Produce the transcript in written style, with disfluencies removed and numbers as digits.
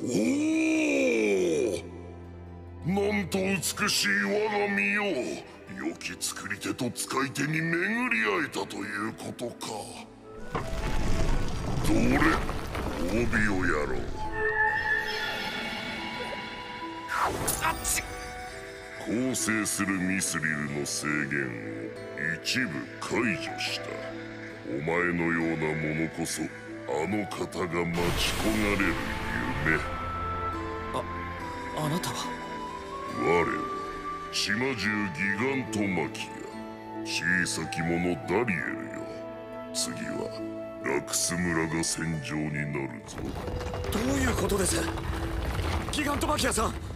おお、なんと美しい我が身よ。良き作り手と使い手に巡り会えたということか。どれ、帯をやろう。 あっち。 構成するミスリルの制限を一部解除した。お前のようなものこそあの方が待ち焦がれる夢。 あなたは。 我は島中ギガントマキア、小さき者ダリエルよ。次はラクス村が戦場になるぞ。 どういうことです？ギガントマキアさん。